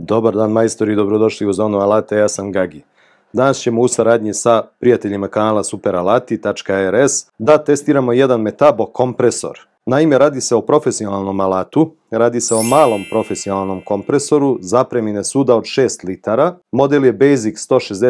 Dobar dan majstori, dobrodošli u Zonu Alate, ja sam Gagi. Danas ćemo u saradnji sa prijateljima kanala superalati.rs da testiramo jedan Metabo kompresor. Naime, radi se o profesionalnom alatu, radi se o malom profesionalnom kompresoru zapremine suda od 6 litara. Model je Basic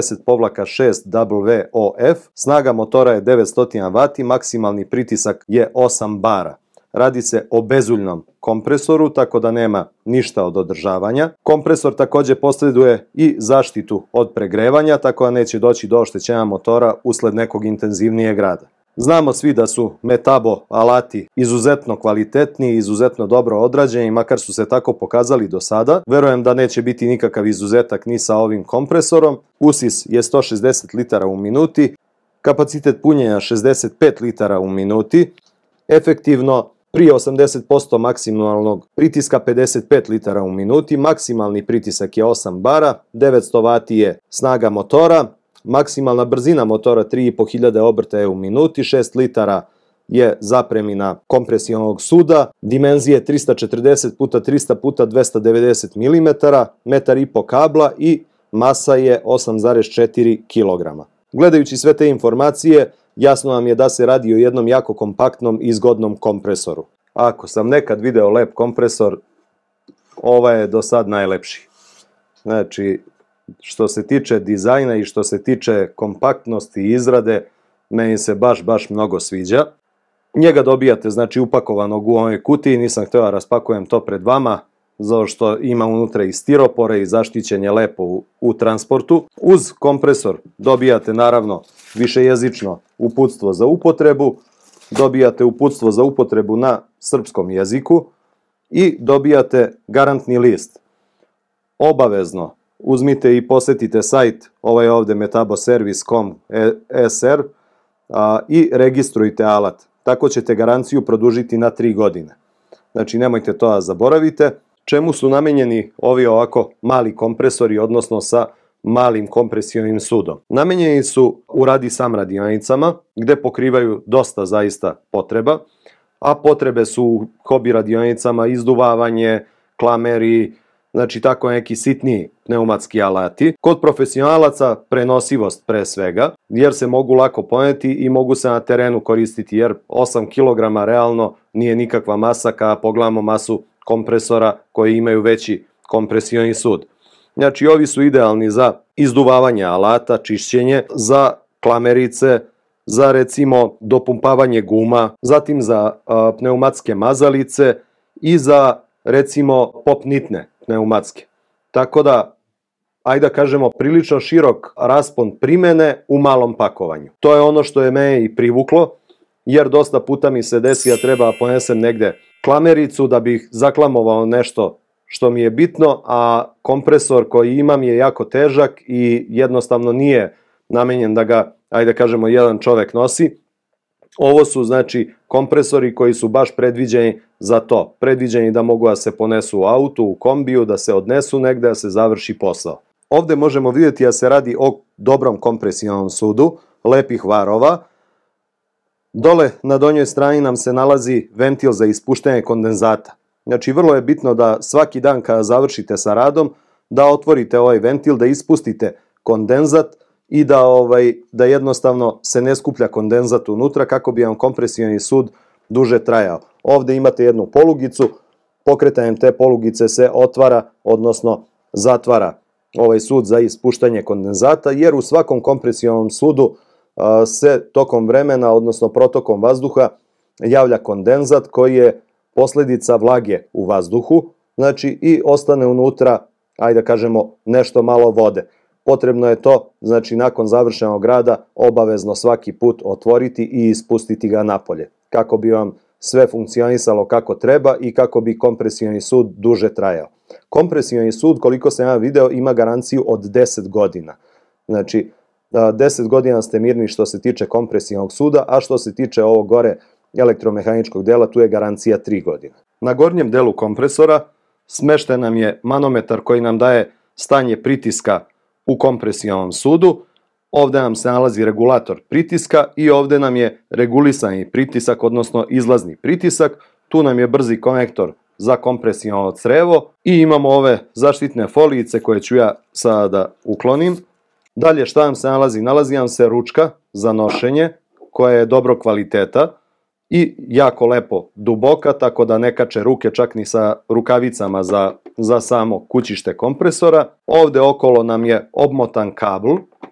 160-6WOF, snaga motora je 900 W, maksimalni pritisak je 8 bara. Radi se o bezuljnom kompresoru, tako da nema ništa od održavanja. Kompresor također posjeduje i zaštitu od pregrevanja, tako da neće doći do oštećenja motora usled nekog intenzivnijeg rada. Znamo svi da su Metabo alati izuzetno kvalitetni, izuzetno dobro odrađeni, makar su se tako pokazali do sada. Verujem da neće biti nikakav izuzetak ni sa ovim kompresorom. Usis je 160 litara u minuti, kapacitet punjenja 65 litara u minuti, efektivno prije 80% maksimalnog pritiska 55 litara u minuti, maksimalni pritisak je 8 bara, 900 W je snaga motora, maksimalna brzina motora 3500 obrta je u minuti, 6 litara je zapremina kompresionog suda, dimenzije 340 x 300 x 290 mm, 1,5 m kabla i masa je 8,4 kg. Gledajući sve te informacije, jasno nam je da se radi o jednom jako kompaktnom i zgodnom kompresoru. Ako sam nekad video lep kompresor, ovaj je do sad najlepši. Znači, što se tiče dizajna i što se tiče kompaktnosti i izrade, meni se baš mnogo sviđa. Njega dobijate znači upakovanog u ovoj kutiji, nisam htio da raspakujem to pred vama, zato što ima unutra i stiropore i zaštićen je lepo u transportu. Uz kompresor dobijate naravno višejezično uputstvo za upotrebu, dobijate uputstvo za upotrebu na srpskom jeziku i dobijate garantni list. Obavezno uzmite i posetite sajt, ovaj ovdje metaboservice.com.sr i registrujte alat. Tako ćete garanciju produžiti na 3 godine. Znači nemojte to da zaboravite. Čemu su namenjeni ovi ovako mali kompresori, odnosno sa malim kompresionim sudom? Namenjeni su u radi-sam radionicama, gde pokrivaju dosta zaista potreba, a potrebe su u hobi radionicama izduvavanje, klameri, znači tako neki sitniji pneumatski alati. Kod profesionalaca prenosivost pre svega, jer se mogu lako poneti i mogu se na terenu koristiti, jer 8 kg realno nije nikakva masa kada pogledamo masu kompresora koji imaju veći kompresioni sud. Znači ovi su idealni za izduvavanje alata, čišćenje, za klamerice, za recimo dopumpavanje guma, zatim za pneumatske mazalice i za recimo pop nitne pneumatske. Tako da, ajde da kažemo, prilično širok raspon primene u malom pakovanju. To je ono što je mene i privuklo, jer dosta puta mi se desi da treba ponesem negde klamericu da bih zaklamovao nešto što mi je bitno, a kompresor koji imam je jako težak i jednostavno nije namenjen da ga, ajde da kažemo, jedan čovek nosi. Ovo su znači kompresori koji su baš predviđeni za to. Predviđeni da mogu da se ponesu u autu, u kombiju, da se odnesu negde, da se završi posao. Ovde možemo vidjeti da se radi o dobrom kompresionom sudu, lepih varova. Dole na donjoj strani nam se nalazi ventil za ispuštanje kondenzata. Znači vrlo je bitno da svaki dan kada završite sa radom, da otvorite ovaj ventil, da ispustite kondenzat i da jednostavno se ne skuplja kondenzat unutra kako bi vam kompresioni sud duže trajao. Ovde imate jednu polugicu, pokretanjem te polugice se otvara, odnosno zatvara ovaj sud za ispuštanje kondenzata, jer u svakom kompresionom sudu se tokom vremena, odnosno protokom vazduha, javlja kondenzat koji je posledica vlage u vazduhu, znači i ostane unutra, ajde da kažemo, nešto malo vode. Potrebno je to, znači nakon završenog rada, obavezno svaki put otvoriti i ispustiti ga napolje, kako bi vam sve funkcionisalo kako treba i kako bi kompresioni sud duže trajao. Kompresioni sud, koliko sam ja video, ima garanciju od 10 godina. Znači, 10 godina ste mirni što se tiče kompresionog suda, a što se tiče ovog gore elektromehaničkog dela, tu je garancija 3 godine. Na gornjem delu kompresora smešten nam je manometar koji nam daje stanje pritiska u kompresionom sudu. Ovde nam se nalazi regulator pritiska i ovde nam je regulisani pritisak, odnosno izlazni pritisak. Tu nam je brzi konektor za kompresiono crevo i imamo ove zaštitne folijice koje ću ja sada da uklonim. Dalje šta nam se nalazi? Nalazi nam se ručka za nošenje koja je dobro kvaliteta i jako lepo duboka, tako da ne kače ruke čak ni sa rukavicama za samo kućište kompresora. Ovde okolo nam je obmotan kabl.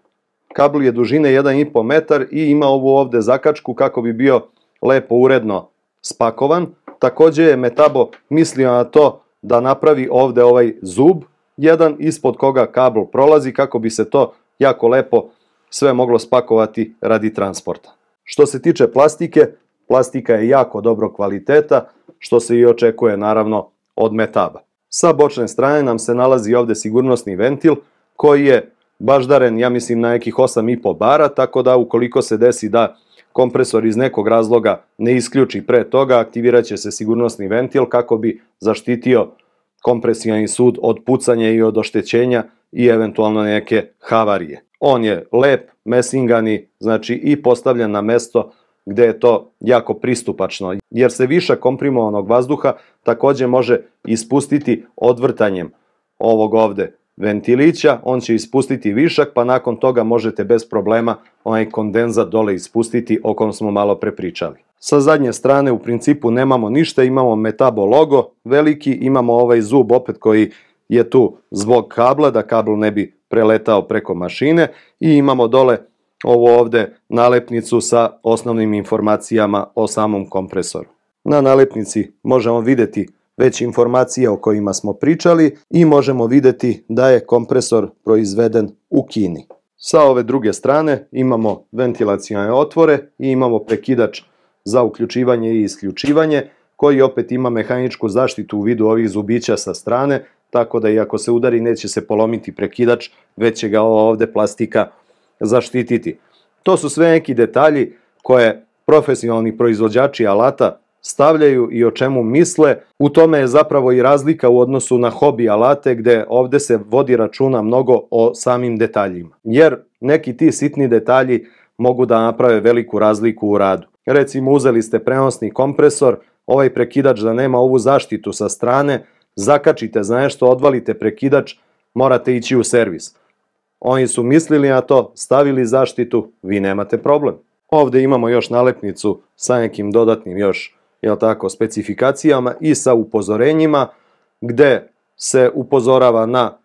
Kabl je dužine 1,5 metar i ima ovu ovde zakačku kako bi bio lepo uredno spakovan. Takođe je Metabo mislio na to da napravi ovde ovaj zub, jedan ispod koga kabl prolazi kako bi se to jako lepo sve moglo spakovati radi transporta. Što se tiče plastike, plastika je jako dobro kvaliteta, što se i očekuje naravno od Metaba. Sa bočne strane nam se nalazi ovde sigurnosni ventil koji je baždaren, ja mislim, na nekih 8,5 bara, tako da ukoliko se desi da kompresor iz nekog razloga ne isključi pre toga, aktivirat će se sigurnosni ventil kako bi zaštitio kompresioni sud od pucanja i od oštećenja i eventualno neke havarije. On je lep, mesingani, znači i postavljen na mesto gde je to jako pristupačno, jer se višak komprimovanog vazduha takođe može ispustiti odvrtanjem ovog ovde ventilića, on će ispustiti višak, pa nakon toga možete bez problema onaj kondenzat dole ispustiti o kom smo malo prepričali. Sa zadnje strane u principu nemamo ništa, imamo Metabo logo veliki, imamo ovaj zub opet koji je tu zbog kabla, da kabl ne bi preletao preko mašine i imamo dole ovu ovde nalepnicu sa osnovnim informacijama o samom kompresoru. Na nalepnici možemo videti već informacije o kojima smo pričali i možemo videti da je kompresor proizveden u Kini. Sa ove druge strane imamo ventilacione otvore i imamo prekidač za uključivanje i isključivanje koji opet ima mehaničku zaštitu u vidu ovih zubića sa strane, tako da i ako se udari neće se polomiti prekidač, već će ga ova ovde plastika zaštititi. To su sve neki detalji koje profesionalni proizvođači alata stavljaju i o čemu misle. U tome je zapravo i razlika u odnosu na hobi alate gde ovde se vodi računa mnogo o samim detaljima. Jer neki ti sitni detalji mogu da naprave veliku razliku u radu. Recimo uzeli ste prenosni kompresor, ovaj prekidač da nema ovu zaštitu sa strane, zakačite za nešto, odvalite prekidač, morate ići u servis. Oni su mislili na to, stavili zaštitu, vi nemate problem. Ovde imamo još nalepnicu sa nekim dodatnim još specifikacijama i sa upozorenjima gde se upozorava na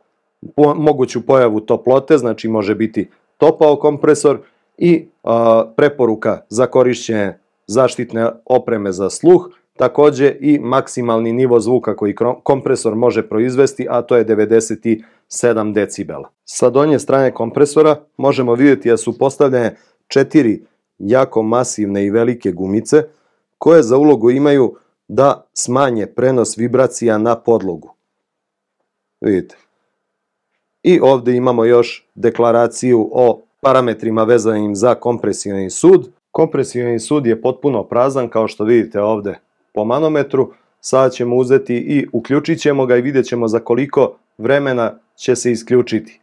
moguću pojavu toplote, znači može biti topao kompresor i preporuka za korišćenje zaštitne opreme za sluh, takođe i maksimalni nivo zvuka koji kompresor može proizvesti, a to je 97 decibela. Sa donje strane kompresora možemo vidjeti da su postavljene 4 jako masivne i velike gumice koje za ulogu imaju da smanje prenos vibracija na podlogu. Vidite. I ovde imamo još deklaraciju o parametrima vezanim za kompresioni sud. Kompresioni sud je potpuno prazan kao što vidite ovde po manometru. Sada ćemo uzeti i uključit ćemo ga i vidjet ćemo za koliko vremena će se isključiti.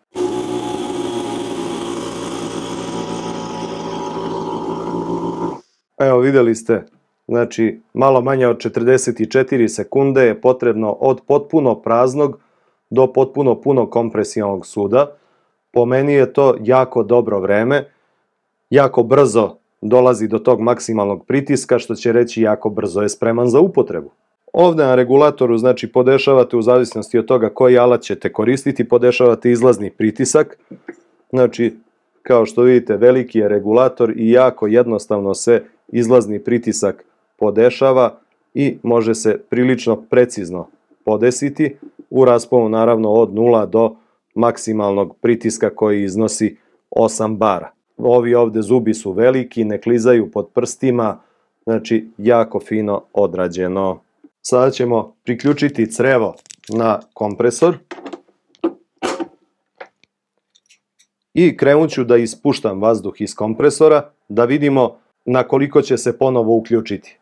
Evo vidjeli ste, znači malo manje od 44 sekunde je potrebno od potpuno praznog do potpuno punog kompresionog suda. Po meni je to jako dobro vreme, jako brzo dolazi do tog maksimalnog pritiska, što će reći jako brzo je spreman za upotrebu. Ovde na regulatoru, znači podešavate u zavisnosti od toga koji alat ćete koristiti, podešavate izlazni pritisak. Znači, kao što vidite, veliki je regulator i jako jednostavno se izlazni pritisak podešava i može se prilično precizno podesiti u rasponu naravno od 0 do maksimalnog pritiska koji iznosi 8 bara. Ovi ovde zubi su veliki, ne klizaju pod prstima, znači jako fino odrađeno. Sada ćemo priključiti crevo na kompresor i krenut ću da ispuštam vazduh iz kompresora da vidimo na koliko će se ponovo uključiti.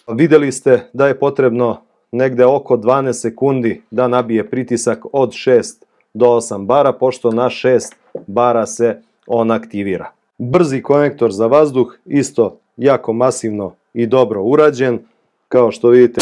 Vidjeli ste da je potrebno negde oko 12 sekundi da nabije pritisak od 6 do 8 bara, pošto na 6 bara se on aktivira. Brzi konektor za vazduh, isto jako masivno i dobro urađen. Kao što vidite,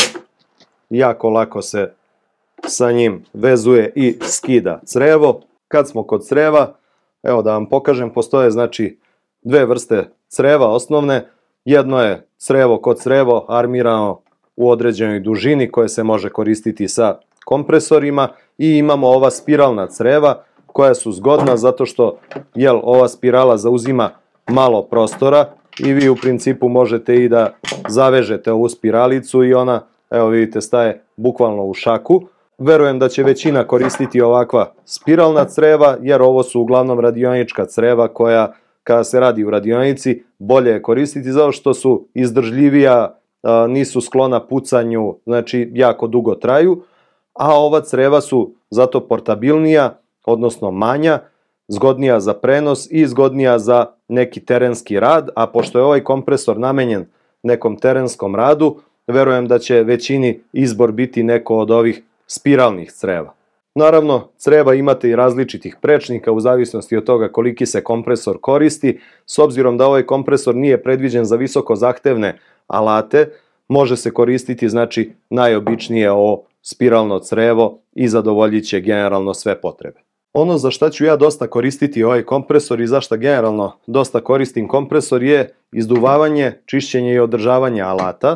jako lako se sa njim vezuje i skida crevo. Kad smo kod creva, evo da vam pokažem, postoje znači dve vrste creva osnovne. Jedno je crevo kod crevo armirano u određenoj dužini koje se može koristiti sa kompresorima i imamo ova spiralna creva koja su zgodna zato što ova spirala zauzima malo prostora i vi u principu možete i da zavežete ovu spiralicu i ona, evo vidite, staje bukvalno u šaku. Verujem da će većina koristiti ovakva spiralna creva, jer ovo su uglavnom radionička creva koja, kada se radi u radionici, bolje je koristiti zato što su izdržljivija, nisu sklona pucanju, znači jako dugo traju, a ova creva su zato portabilnija, odnosno manja, zgodnija za prenos i zgodnija za neki terenski rad, a pošto je ovaj kompresor namenjen nekom terenskom radu, verujem da će većini izbor biti neko od ovih spiralnih creva. Naravno, creva imate i različitih prečnika u zavisnosti od toga koliki se kompresor koristi. S obzirom da ovaj kompresor nije predviđen za visoko zahtevne alate, može se koristiti znači najobičnije ovo spiralno crevo i zadovoljit će generalno sve potrebe. Ono za šta ću ja dosta koristiti ovaj kompresor i zašto generalno dosta koristim kompresor je izduvavanje, čišćenje i održavanje alata.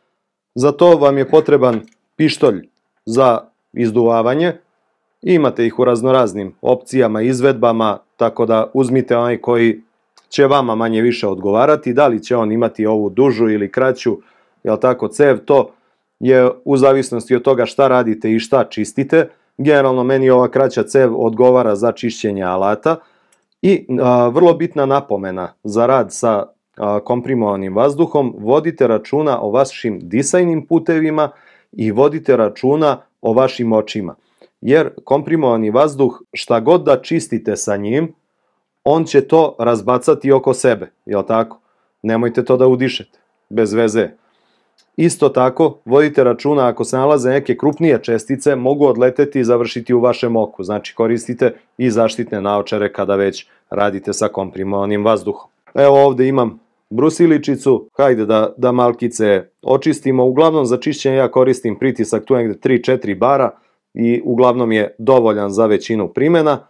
Za to vam je potreban pištolj za izduvavanje. Imate ih u raznoraznim opcijama, izvedbama, tako da uzmite onaj koji će vama manje više odgovarati. Da li će on imati ovu dužu ili kraću, cev, to je u zavisnosti od toga šta radite i šta čistite. Generalno meni ova kraća cev odgovara za čišćenje alata i vrlo bitna napomena za rad sa komprimovanim vazduhom, vodite računa o vašim disajnim putevima i vodite računa o vašim očima. Jer komprimovani vazduh, šta god da čistite sa njim, on će to razbacati oko sebe, jel tako? Nemojte to da udišete, bez veze. Isto tako, vodite računa ako se nalaze neke krupnije čestice, mogu odleteti i završiti u vašem oku. Znači koristite i zaštitne naočare kada već radite sa komprimovanim vazduhom. Evo ovde imam brusiličicu, hajde da malkice očistimo. Uglavnom za čišćenje ja koristim pritisak tu negde 3-4 bara i uglavnom je dovoljan za većinu primjena.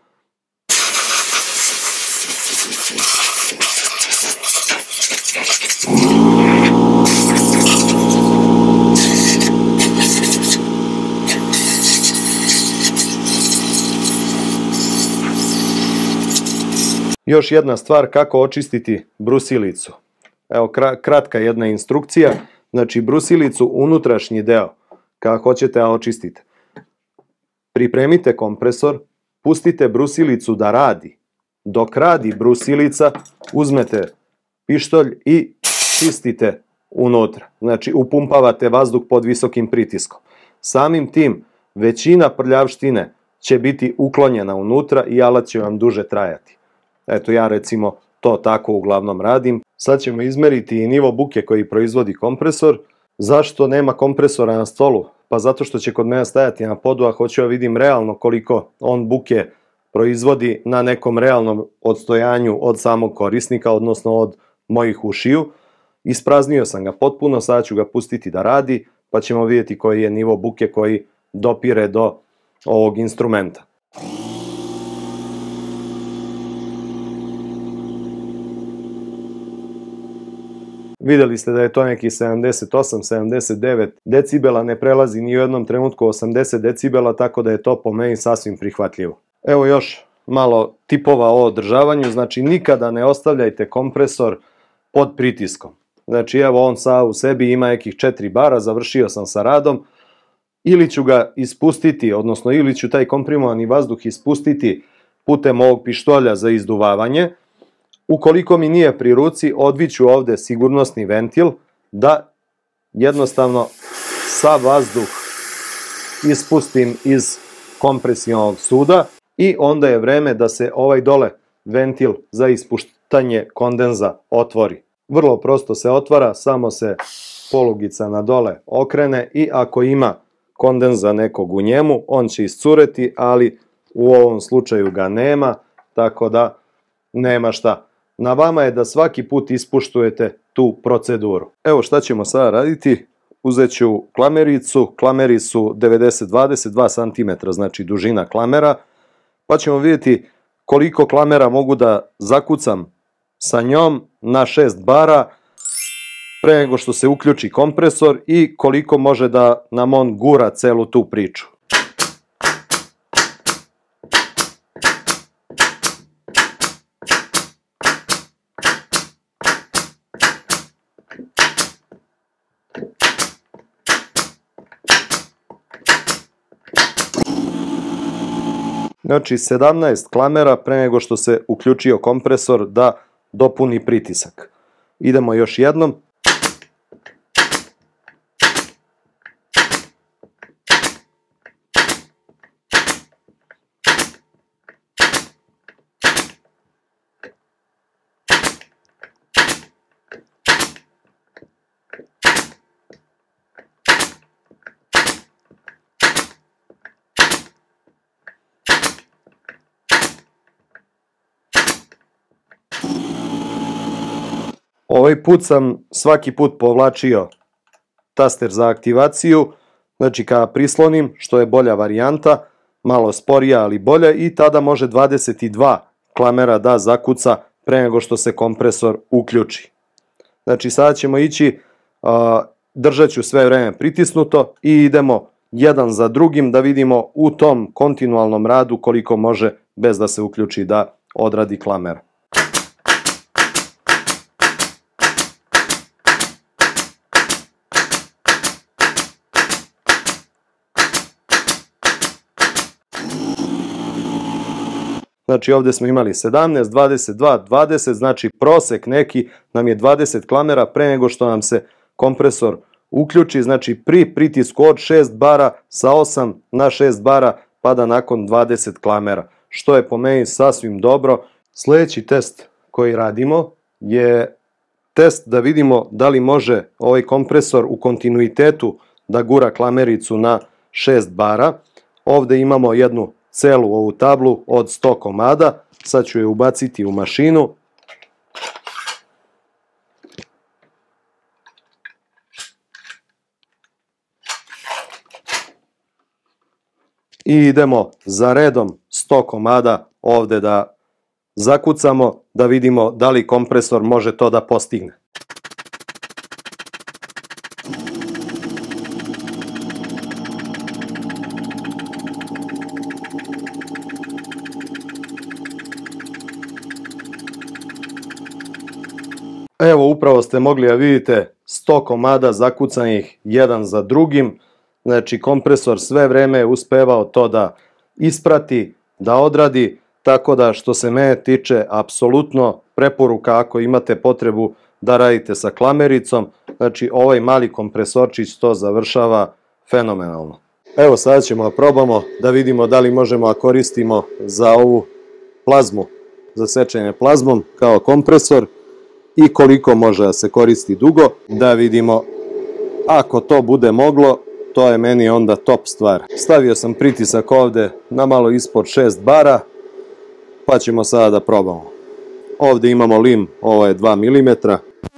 Još jedna stvar kako očistiti brusilicu. Evo kratka jedna instrukcija. Znači brusilicu unutrašnji deo, kako hoćete da očistite. Pripremite kompresor, pustite brusilicu da radi. Dok radi brusilica, uzmete pištolj i čistite unutra. Znači upumpavate vazduh pod visokim pritiskom. Samim tim većina prljavštine će biti uklonjena unutra i alat će vam duže trajati. Eto ja recimo to tako uglavnom radim. Sad ćemo izmeriti i nivo buke koji proizvodi kompresor. Zašto nema kompresora na stolu? Pa zato što će kod mene stajati na podu, a hoću da vidim realno koliko on buke proizvodi na nekom realnom odstojanju od samog korisnika, odnosno od mojih ušiju. Ispraznio sam ga potpuno, sada ću ga pustiti da radi, pa ćemo vidjeti koji je nivo buke koji dopire do ovog instrumenta. Vidjeli ste da je to neki 78-79 decibela, ne prelazi ni u jednom trenutku 80 decibela, tako da je to po meni sasvim prihvatljivo. Evo još malo tipova o održavanju, znači nikada ne ostavljajte kompresor pod pritiskom. Znači evo on sam u sebi ima nekih 4 bara, završio sam sa radom, ili ću ga ispustiti, odnosno ili ću taj komprimovani vazduh ispustiti putem ovog pištolja za izduvavanje. Ukoliko mi nije pri ruci, odviću ovde sigurnosni ventil da jednostavno sav vazduh ispustim iz kompresionog suda i onda je vreme da se ovaj dole ventil za ispuštanje kondenza otvori. Vrlo prosto se otvara, samo se polugica na dole okrene i ako ima kondenza nekog u njemu, on će iscureti, ali u ovom slučaju ga nema, tako da nema šta. Na vama je da svaki put ispuštujete tu proceduru. Evo šta ćemo sada raditi. Uzet ću klamericu, klameri su 90-20, 2 cm, znači dužina klamera, pa ćemo vidjeti koliko klamera mogu da zakucam sa njom na 6 bara pre nego što se uključi kompresor i koliko može da nam on gura celu tu priču. Znači 17 klamera pre nego što se uključio kompresor da dopuni pritisak. Idemo još jednom. Ovaj put sam svaki put povlačio taster za aktivaciju, znači kada prislonim, što je bolja varijanta, malo sporija ali bolja, i tada može 22 klamera da zakuca pre nego što se kompresor uključi. Znači sada ćemo ići, držat ću sve vreme pritisnuto i idemo jedan za drugim da vidimo u tom kontinualnom radu koliko može bez da se uključi da odradi klamera. Znači ovdje smo imali 17, 22, 20, znači prosek neki nam je 20 klamera pre nego što nam se kompresor uključi, znači pri pritisku od 6 bara sa 8 na 6 bara pada nakon 20 klamera, što je po meni sasvim dobro. Sljedeći test koji radimo je test da vidimo da li može ovaj kompresor u kontinuitetu da gura klamericu na 6 bara. Ovdje imamo jednu celu ovu tablu od 100 komada, sad ću je ubaciti u mašinu. I idemo za redom 100 komada ovdje da zakucamo, da vidimo da li kompresor može to da postigne. Evo, upravo ste mogli da vidite 100 komada zakucanih jedan za drugim, znači kompresor sve vreme je uspevao to da isprati, da odradi, tako da što se mene tiče apsolutno preporuka ako imate potrebu da radite sa klamericom, znači ovaj mali kompresorčić to završava fenomenalno. Evo sada ćemo da probamo da vidimo da li možemo da koristimo za ovu plazmu, za sečenje plazmom kao kompresor, i koliko može da se koristi dugo, da vidimo. Ako to bude moglo, to je meni onda top stvar. Stavio sam pritisak ovdje na malo ispod 6 bara, pa ćemo sada da probamo. Ovdje imamo lim, ovo je 2 mm.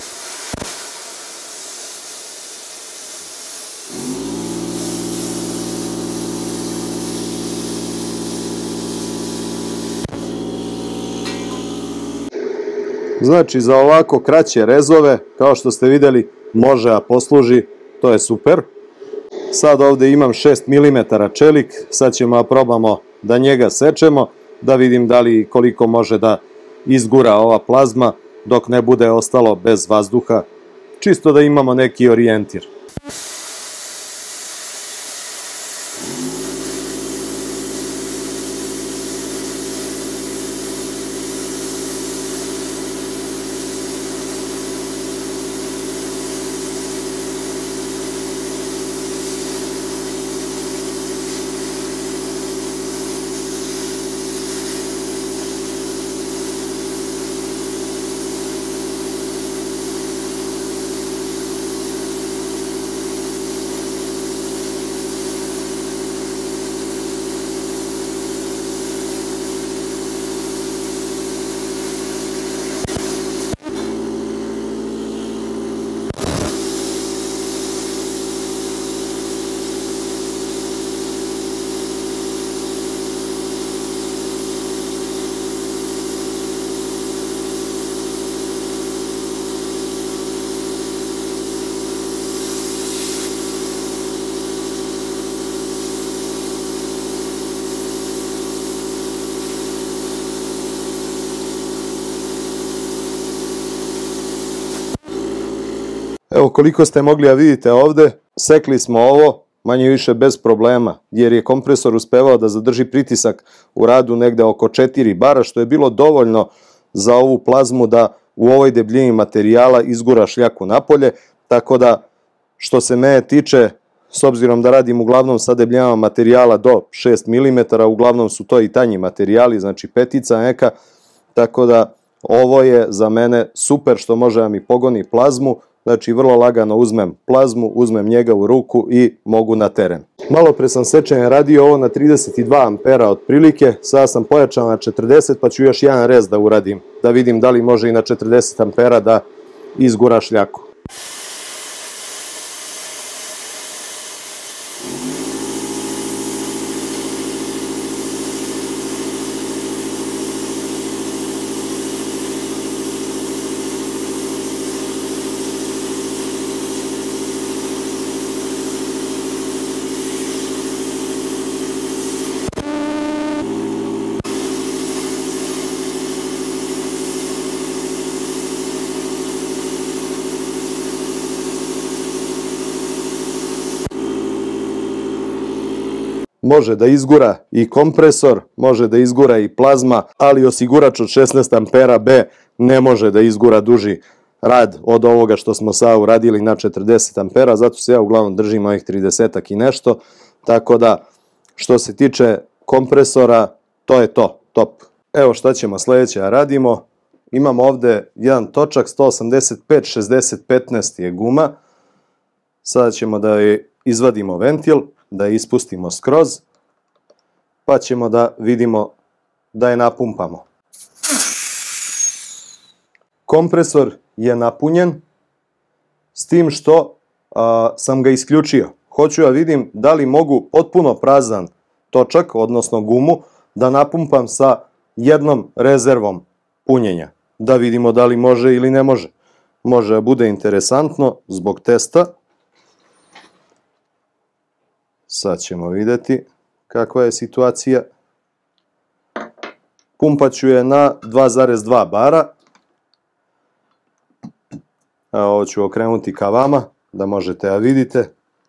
Znači za ovako kraće rezove, kao što ste vidjeli, može a posluži, to je super. Sad ovdje imam 6 mm čelik, sad ćemo da probamo da njega sečemo, da vidim da li koliko može da izgura ova plazma dok ne bude ostalo bez vazduha, čisto da imamo neki orijentir. Evo koliko ste mogli da vidite ovde, sekli smo ovo manje više bez problema, jer je kompresor uspevao da zadrži pritisak u radu negde oko 4 bara, što je bilo dovoljno za ovu plazmu da u ovoj debljini materijala izgura šljaku napolje, tako da što se mene tiče, s obzirom da radim uglavnom sa debljinama materijala do 6 mm, uglavnom su to i tanji materijali, znači petica neka, tako da ovo je za mene super što može da mi pogoni plazmu, znači vrlo lagano uzmem plazmu, uzmem njega u ruku i mogu na teren. Malo pre sam sečenje radio ovo na 32 ampera otprilike, sada sam pojačao na 40 pa ću još jedan rez da uradim, da vidim da li može i na 40 ampera da izgura šljaku. Može da izgura i kompresor, može da izgura i plazma, ali osigurač od 16 ampera B ne može da izgura duži rad od ovoga što smo sada uradili na 40 ampera, zato se ja uglavnom držim ovih 30-ak i nešto, tako da što se tiče kompresora, to je to, top. Evo šta ćemo sledeće da radimo, imamo ovde jedan točak, 185/60-15 je guma, sada ćemo da izvadimo ventil, da je ispustimo skroz, pa ćemo da vidimo da je napumpamo. Kompresor je napunjen, s tim što sam ga isključio. Hoću da vidim da li mogu potpuno prazan točak, odnosno gumu, da napumpam sa jednom rezervom punjenja. Da vidimo da li može ili ne može. Može da bude interesantno zbog testa. Sad ćemo vidjeti kakva je situacija. Pumpat ću je na 2,2 bara. Ovo ću okrenuti ka vama da možete da vidite.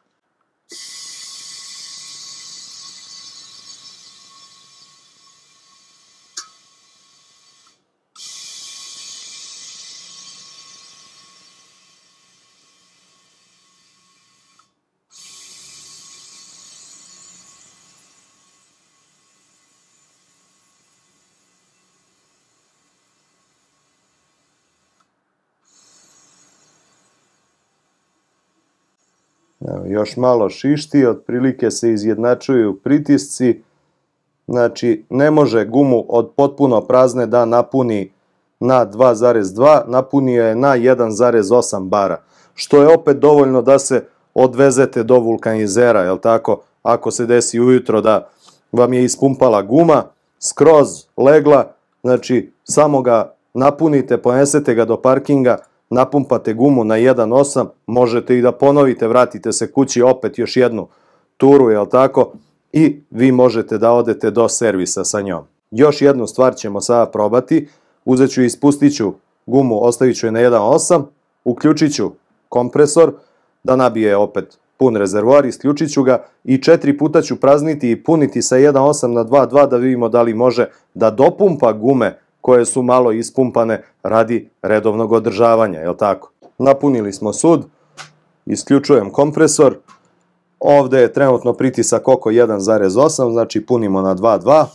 Evo, još malo šišti, otprilike se izjednačuju pritisci, znači ne može gumu od potpuno prazne da napuni na 2,2, napunio je na 1,8 bara, što je opet dovoljno da se odvezete do vulkanizera, jel tako? Ako se desi ujutro da vam je ispumpala guma, skroz legla, znači samo ga napunite, ponesete ga do parkinga, napumpate gumu na 1,8, možete i da ponovite, vratite se kući opet još jednu turu, jel tako? I vi možete da odete do servisa sa njom. Još jednu stvar ćemo sada probati, uzet ću i ispustit ću gumu, ostavit ću je na 1,8, uključit ću kompresor, da nabije opet pun rezervoar, isključit ću ga i 4 puta ću prazniti i puniti sa 1,8 na 2,2 da vidimo da li može da dopumpa gume koje su malo ispumpane radi redovnog održavanja, jel tako? Napunili smo sud, isključujem kompresor, ovde je trenutno pritisak oko 1,8, znači punimo na 2,2.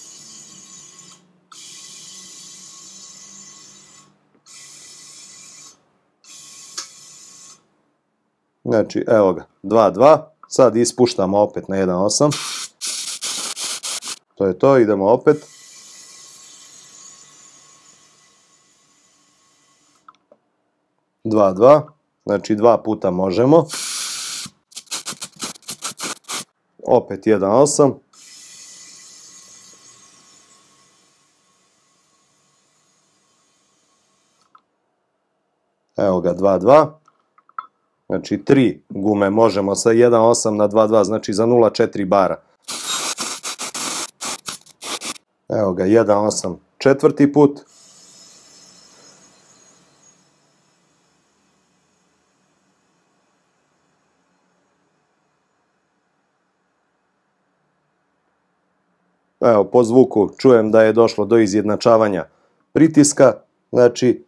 Znači, evo ga, 2,2, sad ispuštamo opet na 1,8. To je to, idemo opet. Dva, dva, znači 2 puta možemo. Opet 1,8. Evo ga, 2,2. Znači 3 gume možemo sa 1,8 na 2,2, znači za 0,4 bara. Evo ga, 1,8 četvrti put. Evo, po zvuku čujem da je došlo do izjednačavanja pritiska. Znači,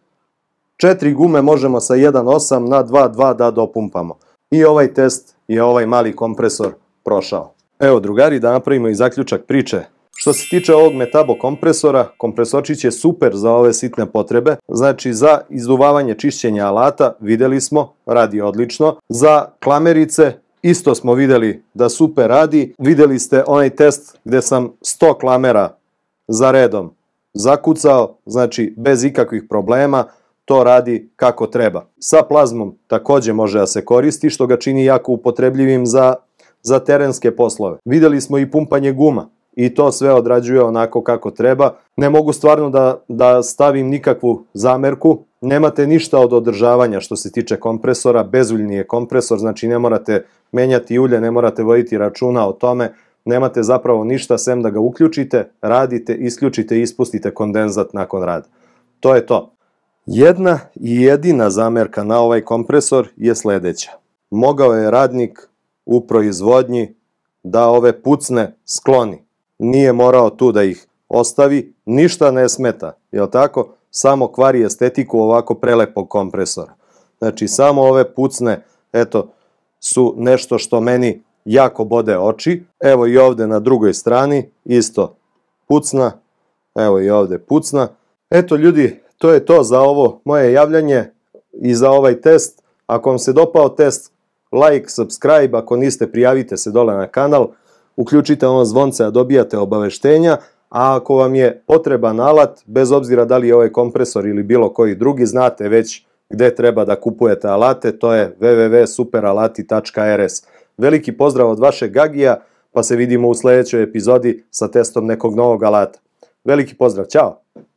4 gume možemo sa 1.8 na 2.2 da dopumpamo. I ovaj test je ovaj mali kompresor prošao. Evo, drugari, da napravimo i zaključak priče. Što se tiče ovog Metabo kompresora, kompresorčić je super za ove sitne potrebe. Znači, za izduvavanje čišćenja alata videli smo, radi odlično. Za klamerice isto smo videli da super radi. Videli ste onaj test gde sam 100 klamera za redom zakucao, znači bez ikakvih problema, to radi kako treba. Sa plazmom takođe može da se koristi, što ga čini jako upotrebljivim za terenske poslove. Videli smo i pumpanje guma i to sve odrađuje onako kako treba. Ne mogu stvarno da stavim nikakvu zamerku. Nemate ništa od održavanja što se tiče kompresora, bezuljni je kompresor, znači ne morate menjati ulje, ne morate voditi računa o tome, nemate zapravo ništa sem da ga uključite, radite, isključite i ispustite kondenzat nakon rada. To je to. Jedna i jedina zamerka na ovaj kompresor je sledeća. Mogao je radnik u proizvodnji da ove pucne skloni. Nije morao tu da ih ostavi, ništa ne smeta, jel tako? Samo kvari estetiku ovako prelepog kompresora. Znači, samo ove pucne, eto, su nešto što meni jako bode oči. Evo i ovde na drugoj strani, isto pucna, evo i ovde pucna. Eto ljudi, to je to za ovo moje javljanje i za ovaj test. Ako vam se dopao test, like, subscribe, ako niste, prijavite se dole na kanal, uključite ono zvonce da dobijate obaveštenja, a ako vam je potreban alat, bez obzira da li je ovaj kompresor ili bilo koji drugi, znate već gde treba da kupujete alate, to je www.superalati.rs. Veliki pozdrav od vašeg Gagija, pa se vidimo u sledećoj epizodi sa testom nekog novog alata. Veliki pozdrav, ćao!